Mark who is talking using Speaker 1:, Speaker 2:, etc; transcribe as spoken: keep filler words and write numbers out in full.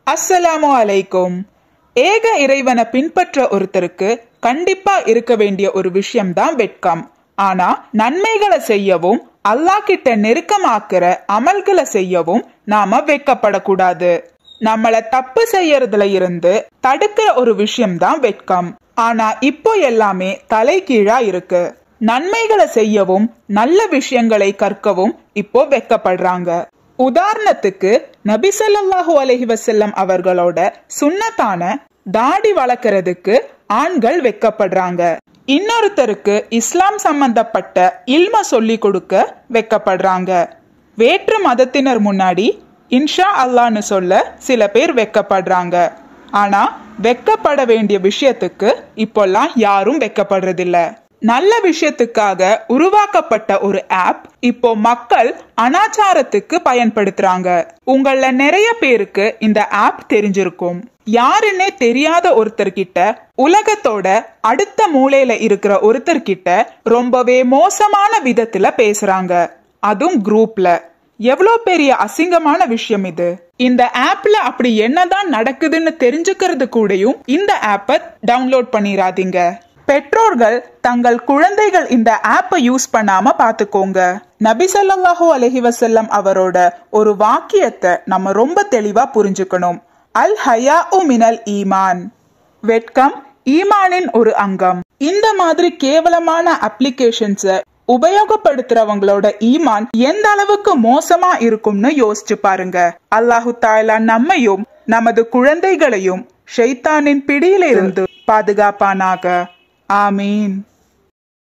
Speaker 1: அஸ்ஸலாமு அலைக்கும். ஏக இறைவனை பின்பற்ற ஒருத்தருக்கு கண்டிப்பா இருக்க வேண்டிய ஒரு விஷயம்தான் வெட்கம். ஆனா நன்மைகளை செய்யவும் அல்லாஹ் கிட்ட நெருக்கமாக்குற அமல்களை செய்யவும் நாம வெட்கப்படக்கூடாது. நம்மள தப்பு செய்யறதுல இருந்து தடுக்கிற ஒரு விஷயம்தான் வெட்கம். ஆனா இப்போ எல்லாமே தலைகீழா இருக்கு. நன்மைகளை செய்யவும் நல்ல விஷயங்களை கற்கவும் இப்போ வெட்கப்படுறாங்க. உதாரணத்துக்கு நபி ஸல்லல்லாஹு அலைஹி வஸல்லம் அவர்களோட சுன்னத்தான தாடி வளர்க்கறதுக்கு ஆண்கள் வெட்கப்படுறாங்க. இன்னொருத்தருக்கு இஸ்லாம் சம்பந்தப்பட்ட இல்ம சொல்லி கொடுக்க வெட்கப்படுறாங்க. வேற்று மதத்தினர் முன்னாடி இன்ஷா அல்லான்னு சொல்ல சில பேர் வெட்கப்படுறாங்க. ஆனா வெட்கப்பட வேண்டிய விஷயத்துக்கு இப்போல்லாம் யாரும் வெட்கப்படுறதில்ல. நல்ல விஷயத்துக்காக உருவாக்கப்பட்ட ஒரு ஆப் இப்போ மக்கள் அனாச்சாரத்துக்கு பயன்படுத்துறாங்க. உங்கள நிறைய பேருக்கு இந்த ஆப் தெரிஞ்சிருக்கும். யாருன்னே தெரியாத ஒருத்தர்கிட்ட உலகத்தோட அடுத்த மூலையில இருக்கிற ஒருத்தர்கிட்ட ரொம்பவே மோசமான விதத்துல பேசுறாங்க, அதுவும் குரூப்ல. எவ்வளவு பெரிய அசிங்கமான விஷயம் இது. இந்த ஆப்ல அப்படி என்னதான் நடக்குதுன்னு தெரிஞ்சுக்கிறது கூடயும் இந்த ஆப்பை டவுன்லோட் பண்ணிராதீங்க. பெற்றோர்கள் தங்கள் குழந்தைகள் இந்த ஆப்பை யூஸ் பண்ணாம பாத்துக்கோங்க. நபி ஸல்லல்லாஹு அலைஹி வஸல்லம் அவரோட ஒரு வாக்கியத்தை நம்ம ரொம்ப தெளிவா புரிஞ்சுக்கணும். அல் ஹயாஉ மினல் ஈமான். வெட்கம் ஈமானின் ஒரு அங்கம். இந்த மாதிரி கேவலமான அப்ளிகேஷன்ஸை உபயோகப்படுத்துறவங்களோட ஈமான் எந்த அளவுக்கு மோசமா இருக்கும்னு யோசிச்சு பாருங்க. அல்லாஹு தஆலா நம்மையும் நமது குழந்தைகளையும் ஷைத்தானின் பிடியிலிருந்து பாதுகாப்பானாக. ஆமீன்.